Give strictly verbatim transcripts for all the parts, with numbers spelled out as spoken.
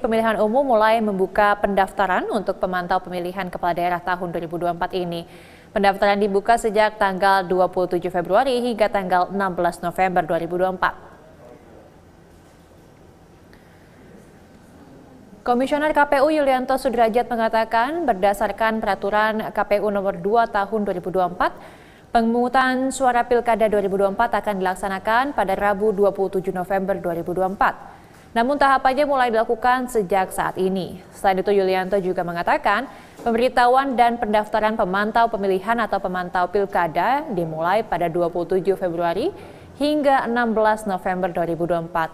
Pemilihan Umum mulai membuka pendaftaran untuk pemantau pemilihan kepala daerah tahun dua ribu dua puluh empat ini. Pendaftaran dibuka sejak tanggal dua puluh tujuh Februari hingga tanggal enam belas November dua ribu dua puluh empat. Komisioner K P U Yulianto Sudrajat mengatakan berdasarkan peraturan K P U nomor dua tahun dua ribu dua puluh empat, pemungutan suara Pilkada dua ribu dua puluh empat akan dilaksanakan pada Rabu dua puluh tujuh November dua ribu dua puluh empat. Namun tahapannya mulai dilakukan sejak saat ini. Selain itu Yulianto juga mengatakan pemberitahuan dan pendaftaran pemantau pemilihan atau pemantau Pilkada dimulai pada dua puluh tujuh Februari hingga enam belas November dua ribu dua puluh empat.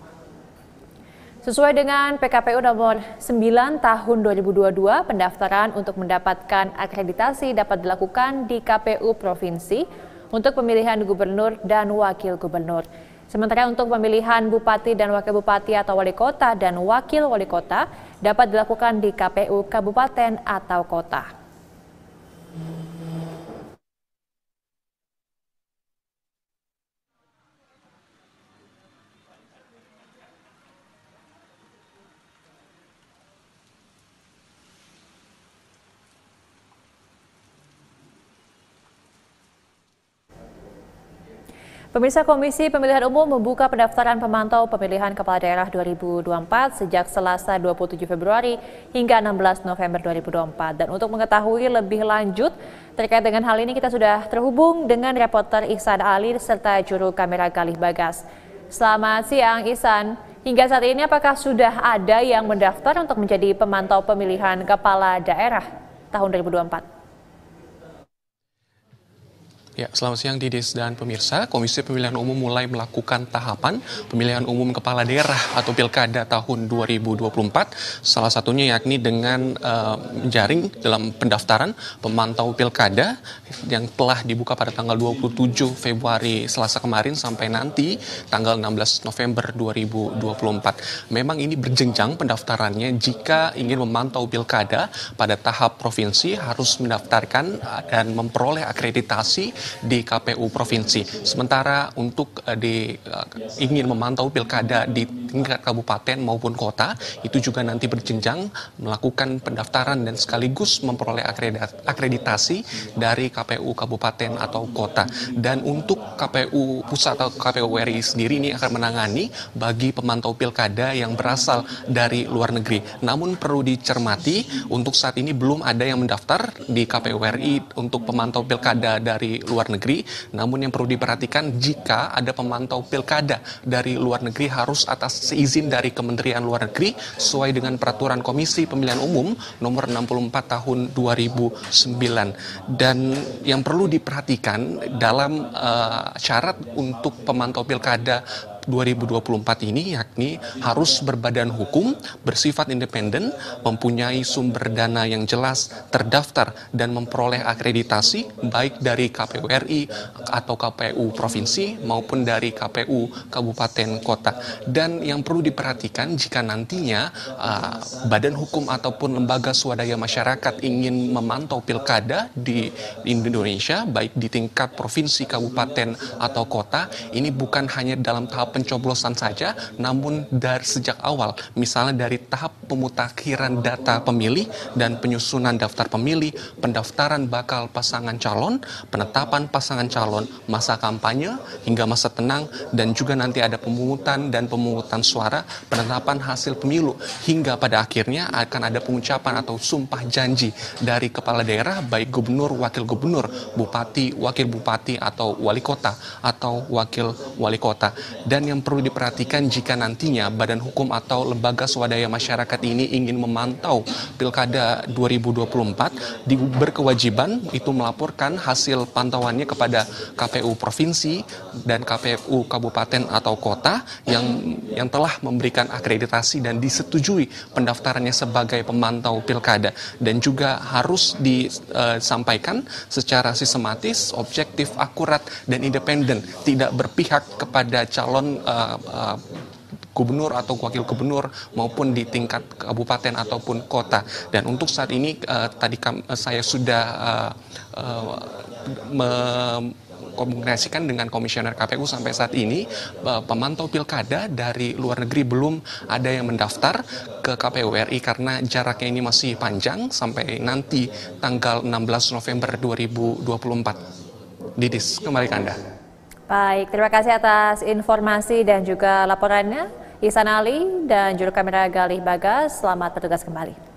Sesuai dengan P K P U nomor sembilan tahun dua ribu dua puluh dua, pendaftaran untuk mendapatkan akreditasi dapat dilakukan di K P U Provinsi untuk pemilihan gubernur dan wakil gubernur. Sementara untuk pemilihan bupati dan wakil bupati atau wali kota dan wakil wali kota dapat dilakukan di K P U kabupaten atau kota. Pemirsa, Komisi Pemilihan Umum membuka pendaftaran pemantau pemilihan kepala daerah dua ribu dua puluh empat sejak Selasa dua puluh tujuh Februari hingga enam belas November dua ribu dua puluh empat. Dan untuk mengetahui lebih lanjut terkait dengan hal ini, kita sudah terhubung dengan reporter Ihsan Ali serta juru kamera Galih Bagas. Selamat siang Ihsan. Hingga saat ini apakah sudah ada yang mendaftar untuk menjadi pemantau pemilihan kepala daerah tahun dua ribu dua puluh empat? Ya, selamat siang Didis dan pemirsa. Komisi Pemilihan Umum mulai melakukan tahapan pemilihan umum kepala daerah atau pilkada tahun dua ribu dua puluh empat. Salah satunya yakni dengan uh, menjaring dalam pendaftaran pemantau pilkada yang telah dibuka pada tanggal dua puluh tujuh Februari Selasa kemarin sampai nanti tanggal enam belas November dua ribu dua puluh empat. Memang ini berjenjang pendaftarannya. Jika ingin memantau pilkada pada tahap provinsi harus mendaftarkan dan memperoleh akreditasi di K P U provinsi. Sementara untuk uh, di uh, ingin memantau pilkada di tingkat kabupaten maupun kota itu juga nanti berjenjang melakukan pendaftaran dan sekaligus memperoleh akreditasi dari K P U kabupaten atau kota. Dan untuk K P U pusat atau K P U R I sendiri ini akan menangani bagi pemantau pilkada yang berasal dari luar negeri. Namun perlu dicermati untuk saat ini belum ada yang mendaftar di K P U R I untuk pemantau pilkada dari luar luar negeri. Namun yang perlu diperhatikan, jika ada pemantau pilkada dari luar negeri harus atas seizin dari Kementerian Luar Negeri sesuai dengan peraturan Komisi Pemilihan Umum nomor enam puluh empat tahun dua ribu sembilan. Dan yang perlu diperhatikan dalam uh, syarat untuk pemantau pilkada dua ribu dua puluh empat ini yakni harus berbadan hukum, bersifat independen, mempunyai sumber dana yang jelas, terdaftar dan memperoleh akreditasi baik dari K P U R I atau K P U provinsi maupun dari K P U kabupaten kota. Dan yang perlu diperhatikan jika nantinya uh, badan hukum ataupun lembaga swadaya masyarakat ingin memantau pilkada di Indonesia baik di tingkat provinsi, kabupaten atau kota, ini bukan hanya dalam tahap pencoblosan saja, namun dari sejak awal, misalnya dari tahap pemutakhiran data pemilih dan penyusunan daftar pemilih, pendaftaran bakal pasangan calon, penetapan pasangan calon, masa kampanye hingga masa tenang, dan juga nanti ada pemungutan dan pemungutan suara, penetapan hasil pemilu, hingga pada akhirnya akan ada pengucapan atau sumpah janji dari kepala daerah, baik gubernur, wakil gubernur, bupati, wakil bupati, atau wali kota, atau wakil wali kota. Dan yang perlu diperhatikan jika nantinya badan hukum atau lembaga swadaya masyarakat ini ingin memantau pilkada dua ribu dua puluh empat, di, berkewajiban itu melaporkan hasil pantauannya kepada K P U provinsi dan K P U kabupaten atau kota yang yang telah memberikan akreditasi dan disetujui pendaftarannya sebagai pemantau pilkada, dan juga harus disampaikan secara sistematis, objektif, akurat dan independen, tidak berpihak kepada calon Uh, uh, gubernur atau wakil gubernur maupun di tingkat kabupaten ataupun kota. Dan untuk saat ini uh, tadi kam, saya sudah uh, uh, me komunikasikan dengan komisioner K P U sampai saat ini pemantau pilkada dari luar negeri belum ada yang mendaftar ke K P U R I karena jaraknya ini masih panjang sampai nanti tanggal enam belas November dua ribu dua puluh empat. Didis, kembali ke Anda. Baik, terima kasih atas informasi dan juga laporannya. Ihsan Ali dan juru kamera Galih Bagas, selamat bertugas kembali.